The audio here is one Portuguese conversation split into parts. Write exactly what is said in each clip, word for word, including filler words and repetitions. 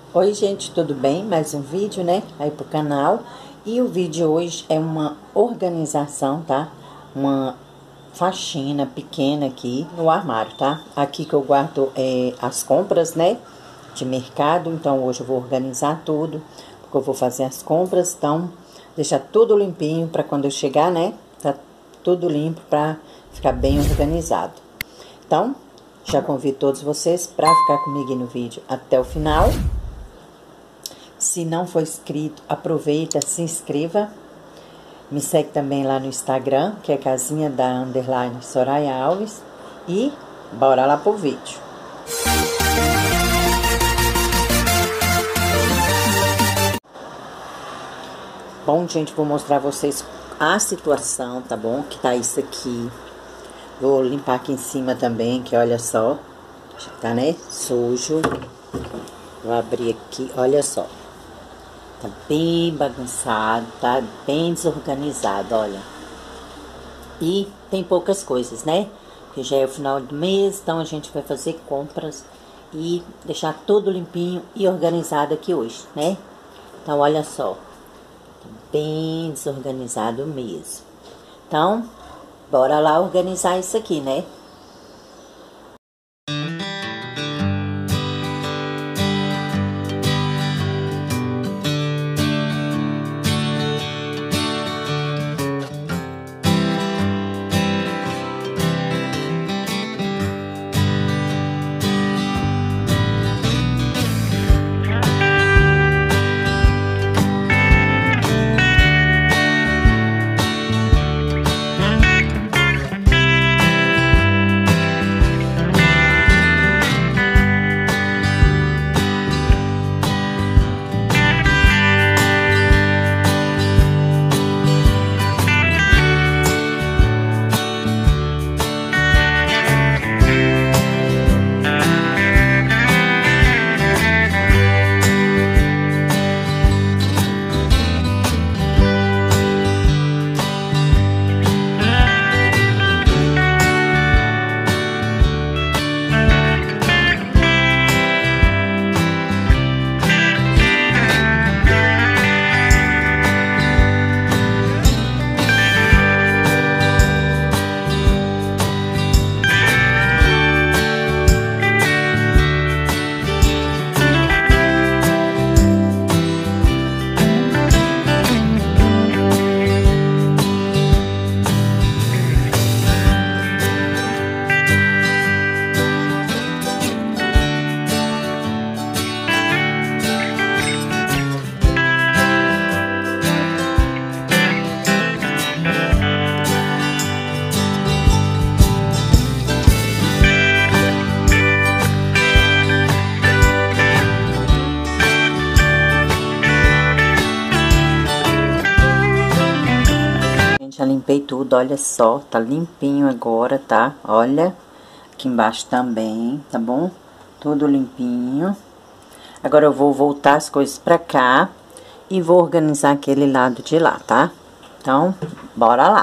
Oi gente, tudo bem? Mais um vídeo, né? Aí pro canal. E o vídeo hoje é uma organização, tá? Uma faxina pequena aqui no armário, tá? Aqui que eu guardo é, as compras, né? De mercado. Então hoje eu vou organizar tudo, porque eu vou fazer as compras. Então, deixar tudo limpinho pra quando eu chegar, né? Tá tudo limpo pra ficar bem organizado. Então, já convido todos vocês pra ficar comigo no vídeo até o final. Se não for inscrito, aproveita, se inscreva. Me segue também lá no Instagram, que é casinha da underline Soraya Alves. E bora lá pro vídeo. Bom, gente, vou mostrar a vocês a situação, tá bom? Que tá isso aqui. Vou limpar aqui em cima também, que olha só. Tá, né? Sujo. Vou abrir aqui, olha só. Tá bem bagunçado, tá bem desorganizado, olha. E tem poucas coisas, né? Porque já é o final do mês, então a gente vai fazer compras e deixar tudo limpinho e organizado aqui hoje, né? Então, olha só. Tá bem desorganizado mesmo. Então, bora lá organizar isso aqui, né? Já limpei tudo, olha só, tá limpinho agora, tá? Olha, aqui embaixo também, tá bom? Tudo limpinho. Agora eu vou voltar as coisas pra cá e vou organizar aquele lado de lá, tá? Então, bora lá.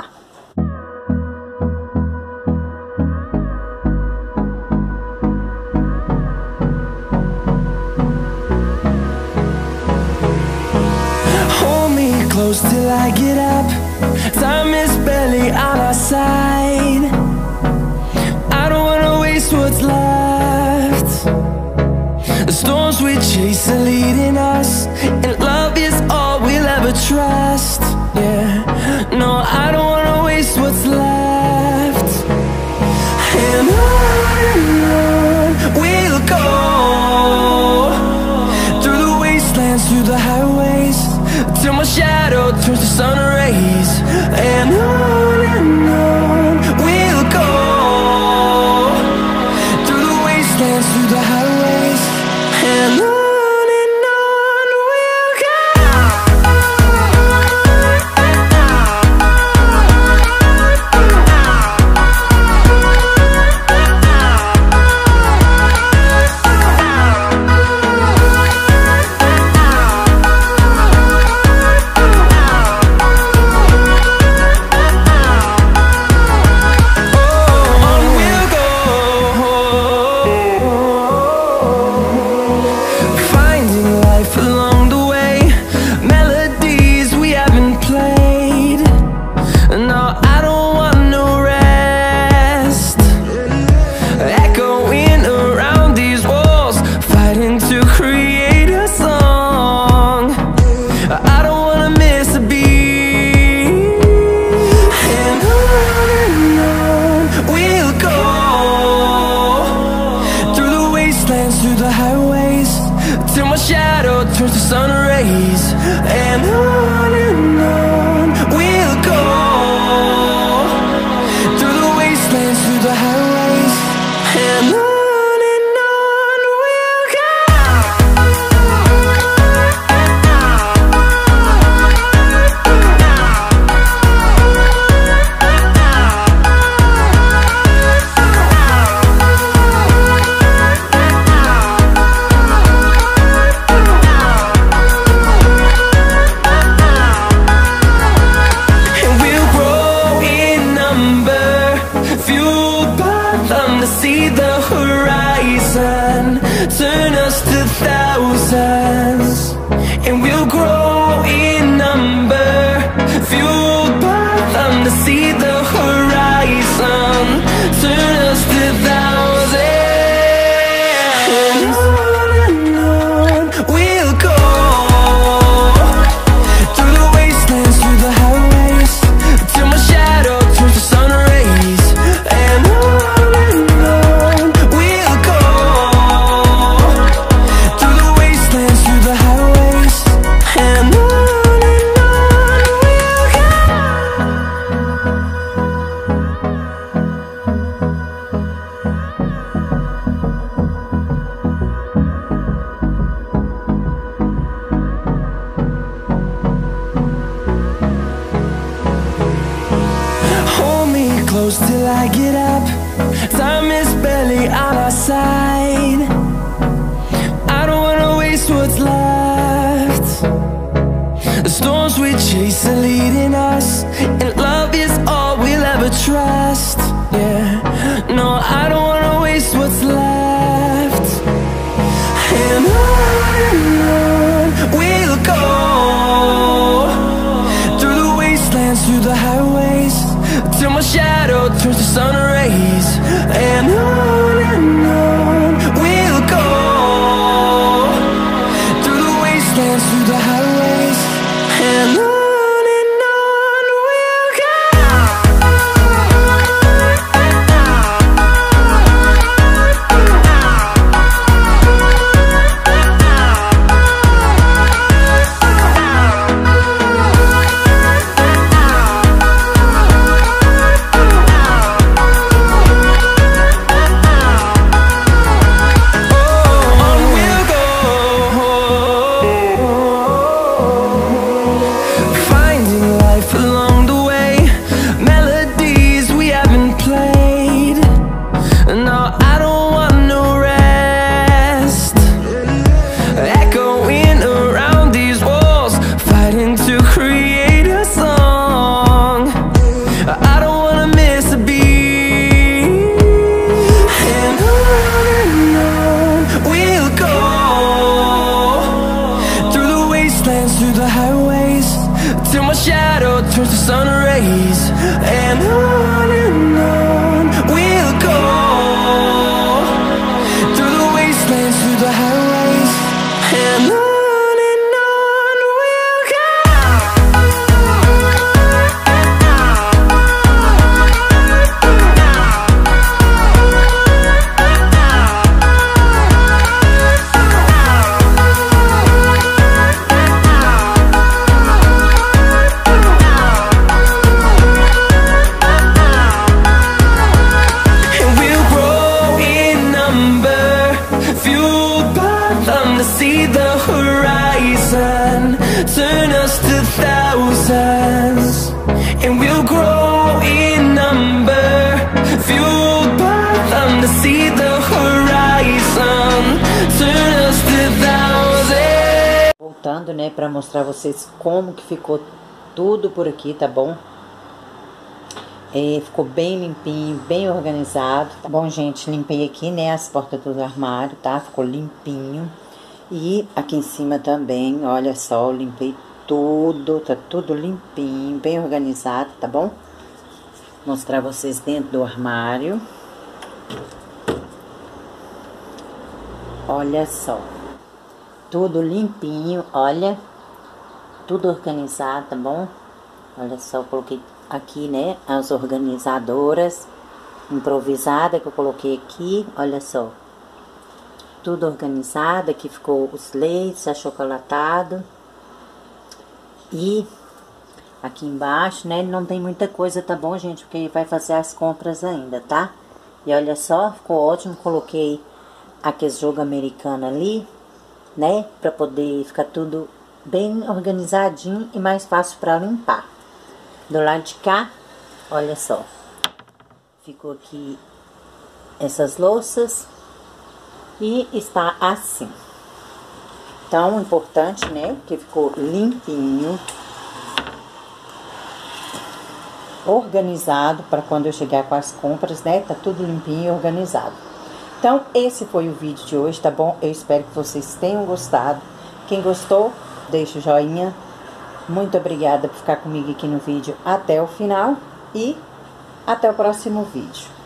Hold me close till I get up. Time is barely on our side. I don't wanna waste what's left. The storms we chase are leading us, and love is all we'll ever trust. Yeah, no, I don't wanna waste what's left. And on and on we'll go, through the wastelands, through the highways, till my shadow turns to sun rays. And on and on we'll go, through the wastelands, through the highways. And on and on we'll go. wastelands, through the highways, till my shadow turns to sun rays. And on and on we'll go, through the wastelands, through the highways, and on. See the horizon turn us to thousands, and we'll grow in number, fueled by them to see the horizon turn us to thousands. And on and on we'll go, through the wastelands, through the highways, till my shadow turns to sun rays. And on close till I get up. Time is barely on our side. I don't wanna waste what's left. The storms we chase are leading us, and love is all we'll ever trust. Yeah, no, I don't wanna waste what's left. And on and on we'll go, through the wastelands, through the highways, till my shadow turns to sun rays. And on and on we'll go, through the wastelands, through the highways, and on. Through the highways, till my shadow turns to sun rays. And on and on we'll go, through the wastelands, through the highways, and on. See the horizon turn us to thousands, and we'll grow in number, fueled by them to see the horizon turn us to thousands. Voltando, né, para mostrar a vocês como que ficou tudo por aqui, tá bom? É, ficou bem limpinho, bem organizado. Tá bom, gente? Limpei aqui, né, as portas do armário, tá? Ficou limpinho. E aqui em cima também, olha só, eu limpei tudo, tá tudo limpinho, bem organizado, tá bom? Vou mostrar vocês dentro do armário. Olha só, tudo limpinho, olha, tudo organizado, tá bom? Olha só, eu coloquei aqui, né, as organizadoras improvisadas que eu coloquei aqui, olha só. tudo organizado. Aqui ficou os leites, achocolatado. E aqui embaixo, né, não tem muita coisa, tá bom, gente? Porque vai fazer as compras ainda, tá? E olha só, ficou ótimo. Coloquei aquele jogo americano ali, né? Pra poder ficar tudo bem organizadinho e mais fácil pra limpar. Do lado de cá, olha só. Ficou aqui essas louças. E está assim. Então, importante, né? Que ficou limpinho. Organizado para quando eu chegar com as compras, né? Tá tudo limpinho e organizado. Então, esse foi o vídeo de hoje, tá bom? Eu espero que vocês tenham gostado. Quem gostou, deixa o joinha. Muito obrigada por ficar comigo aqui no vídeo até o final. E até o próximo vídeo.